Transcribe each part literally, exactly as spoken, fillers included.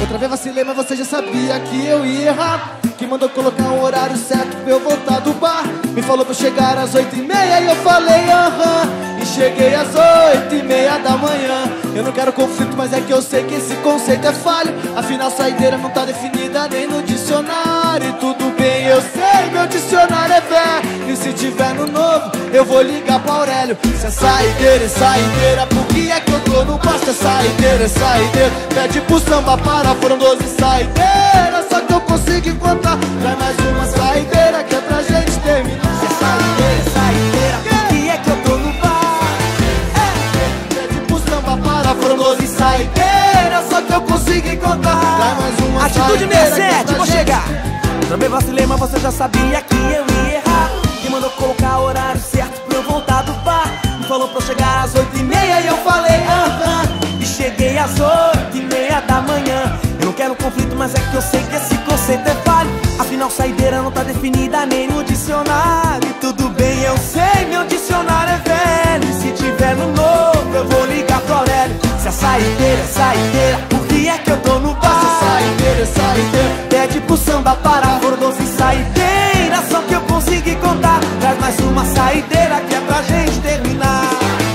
Outra vez vacilei, mas você já sabia que eu ia errar. Que mandou colocar um horário certo pra eu voltar do bar. Me falou pra eu chegar às oito e meia e eu falei aham. E cheguei às oito e meia da manhã. Eu não quero conflito, mas é que eu sei que esse conceito é falho. Afinal, saideira não tá definida nem no dicionário. E tudo bem, eu sei, meu dicionário é velho. E se tiver no novo, eu vou ligar pra Aurélio. Se é saideira, é saideira, por que é que eu tô no bar? Se é saideira, é saideira, pede pro samba para, foram doze saideiras. Só que eu consigo encontrar, traz mais uma saideira que é pra gente terminar. Se é saideira, é saideira, por que é que eu tô no bar? É, pede pro samba para, foram doze saideiras. Só que eu consigo encontrar, traz mais uma Atitude saideira sessenta e sete, vou gente... chegar. Também vacilei, mas você já sabia que eu ia errar. Quem mandou colocar o horário certo pra eu voltar do bar? Me falou pra eu chegar às oito e meia e eu falei aham. E cheguei às oito e meia da manhã. Eu não quero conflito, mas é que eu sei que esse conceito é falho. Afinal, saideira não tá definida nem no dicionário. E tudo bem, eu sei, meu dicionário é velho. E se tiver no novo, eu vou ligar pro Aurélio. Se a saideira é saideira, por que é que eu tô no bar? Se é saideira, é saideira, pede pro samba parar, foram doze saideiras. Só que eu consegui contar, traz mais uma saideira que é pra gente terminar.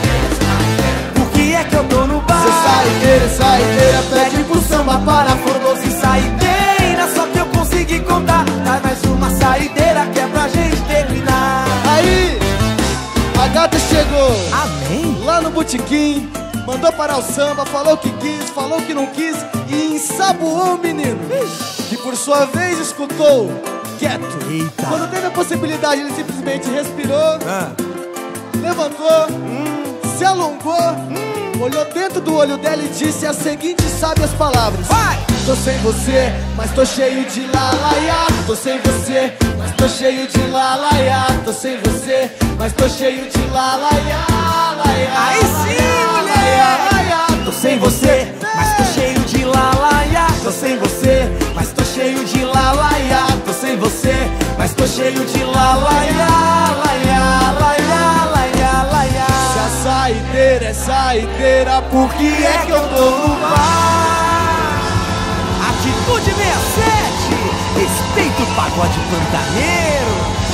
Por que é que eu tô no bar? se é saideira, é saideira, pede pro samba para, foram doze saideiras. Só que eu consegui contar, traz mais uma saideira que é pra gente terminar. Aí, a gata chegou. Amém. Lá no botequim, mandou parar o samba, falou que quis, falou que não quis e ensaboou o menino, que por sua vez escutou quieto. Eita. Quando teve a possibilidade, ele simplesmente respirou, Ah. levantou, hum, se alongou, hum, olhou dentro do olho dela e disse as seguintes sábias palavras: Vai! tô sem você, mas tô cheio de lalaiá. Tô sem você, mas tô cheio de lalaiá. Tô sem você, mas tô cheio de lalaiá. Aí sim, mulher! Tô sem você, mas tô cheio de lalaiá. Tô sem você, mas tô cheio de lalaiá. Tô sem você, mas tô cheio de lalaiá. Laiá, laiá, laiá, laiá. Se a saideira é saideira, por que é que eu tô no bar? Atitude sessenta e sete, respeita o pagode pantaneiro.